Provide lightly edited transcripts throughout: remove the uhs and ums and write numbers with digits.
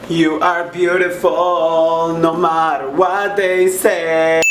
You are beautiful, no matter what they say.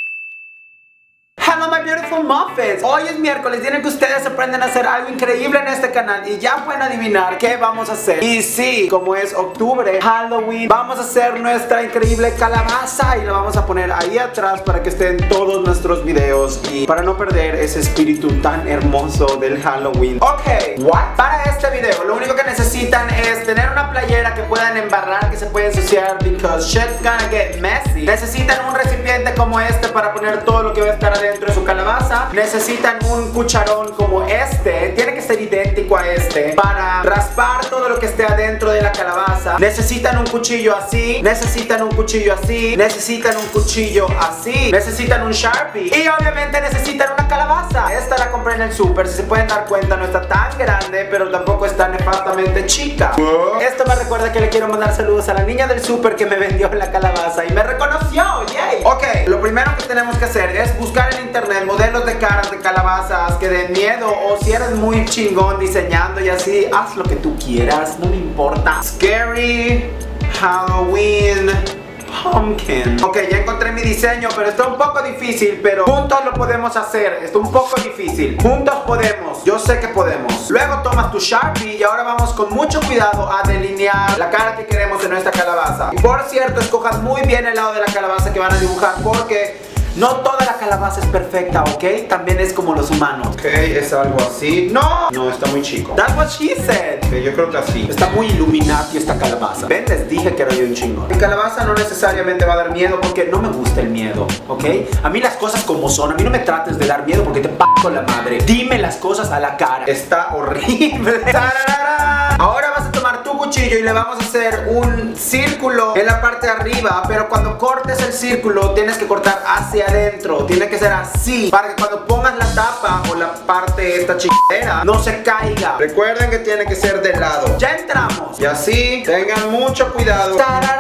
Hello my beautiful muffins. Hoy es miércoles, tienen que ustedes aprenden a hacer algo increíble en este canal y ya pueden adivinar qué vamos a hacer. Y sí, como es octubre, Halloween, vamos a hacer nuestra increíble calabaza y la vamos a poner ahí atrás para que estén todos nuestros videos y para no perder ese espíritu tan hermoso del Halloween. Ok, para este video lo único que necesitan es tener una playera que puedan embarrar, que se puede ensuciar because shit's gonna get messy. Necesitan un recipiente como este para poner todo lo que va a estar adentro de su calabaza. Necesitan un cucharón como este, tiene que ser idéntico a este, para raspar todo lo que esté adentro de la calabaza. Necesitan un cuchillo así, necesitan un cuchillo así, necesitan un cuchillo así, necesitan un Sharpie y obviamente necesitan una calabaza. Esta la compré en el súper, si se pueden dar cuenta no está tan grande, pero tampoco está nefastamente chica. Esto me recuerda que le quiero mandar saludos a la niña del súper que me vendió la calabaza y me reconoció, yay. Ok, lo primero que tenemos que hacer es buscar en internet modelos de caras de calabazas que den miedo, o si eres muy chingón diseñando y así, haz lo que tú quieras, no me importa. Scary Halloween Pumpkin. Ok, ya encontré mi diseño, pero está un poco difícil, pero juntos lo podemos hacer. Está un poco difícil, juntos podemos, yo sé que podemos. Luego tomas tu Sharpie y ahora vamos con mucho cuidado a delinear la cara que queremos en nuestra calabaza. Y por cierto, escojan muy bien el lado de la calabaza que van a dibujar, porque no toda la calabaza es perfecta, ¿ok? También es como los humanos. Ok, es algo así. ¡No! No, está muy chico. That's what she said. Ok, yo creo que así. Está muy Illuminati esta calabaza. Ven, les dije que era yo un chingo. Mi calabaza no necesariamente va a dar miedo porque no me gusta el miedo, ¿ok? A mí las cosas como son. A mí no me trates de dar miedo porque te p***o la madre. Dime las cosas a la cara. Está horrible. Ahora vas a tomar tu cuchillo y le vamos a hacer un círculo en la parte de arriba, pero cuando cortes el círculo tienes que cortar hacia adentro, tiene que ser así, para que cuando pongas la tapa o la parte esta chingadera no se caiga. Recuerden que tiene que ser de lado. Ya entramos. Y así, tengan mucho cuidado.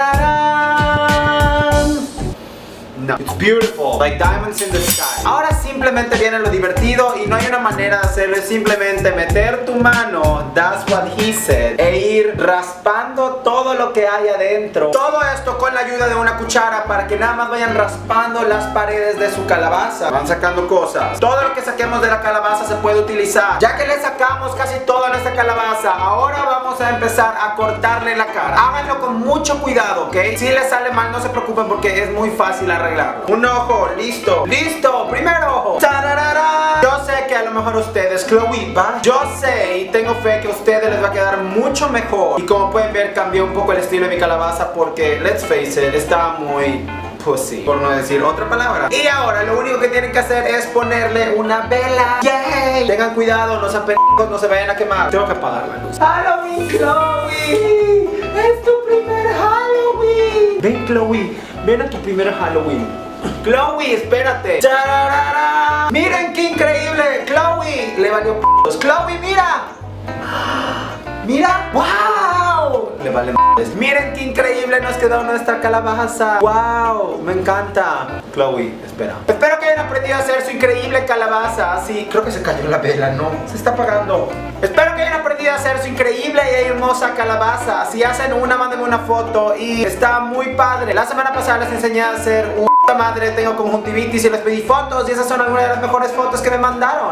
No. It's beautiful, like diamonds in the sky. Ahora simplemente viene lo divertido y no hay una manera de hacerlo, es simplemente meter tu mano, that's what he said, e ir raspando todo lo que hay adentro. Todo esto con la ayuda de una cuchara para que nada más vayan raspando las paredes de su calabaza. Van sacando cosas. Todo lo que saquemos de la calabaza se puede utilizar. Ya que le sacamos casi toda nuestra calabaza, ahora vamos a empezar a cortarle la cara. Háganlo con mucho cuidado, ¿ok? Si les sale mal no se preocupen porque es muy fácil arreglar. Un ojo, listo. Listo, primer ojo. ¡Tararara! Yo sé que a lo mejor ustedes, Chloe, ¿va? Yo sé y tengo fe que a ustedes les va a quedar mucho mejor. Y como pueden ver, cambié un poco el estilo de mi calabaza porque, let's face it, está muy pussy, por no decir otra palabra. Y ahora lo único que tienen que hacer es ponerle una vela. ¡Yay! Tengan cuidado, no sean pendejos, no se vayan a quemar. Tengo que apagar la luz. ¡Halloween, Chloe! ¡Es tu primer Halloween! Ven, Chloe, ven a tu primer Halloween. Chloe, espérate. ¡Chararara! Miren qué increíble. Chloe, le valió p***os. Chloe, mira. Mira. ¡Wow! Le vale m***es. Miren qué increíble nos quedó nuestra calabaza. ¡Wow! Me encanta. Chloe, espera. Espero que hayan aprendido a hacer su increíble calabaza. Sí, creo que se cayó la vela, no. Se está apagando. Espero que hayan aprendido a hacer su increíble y hermosa calabaza. Si hacen una, mándenme una foto. Y está muy padre. La semana pasada les enseñé a hacer un madre, tengo conjuntivitis y les pedí fotos. Y esas son algunas de las mejores fotos que me mandaron.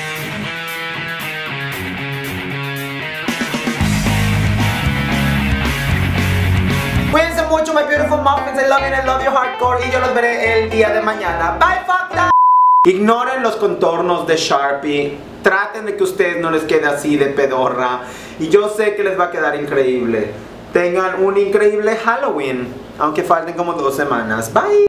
Cuídense mucho, my beautiful muffins. I love you and I love you hardcore. Y yo los veré el día de mañana. Bye, fuck that. Ignoren los contornos de Sharpie. Traten de que a ustedes no les quede así de pedorra. Y yo sé que les va a quedar increíble. Tengan un increíble Halloween, aunque falten como 2 semanas. Bye.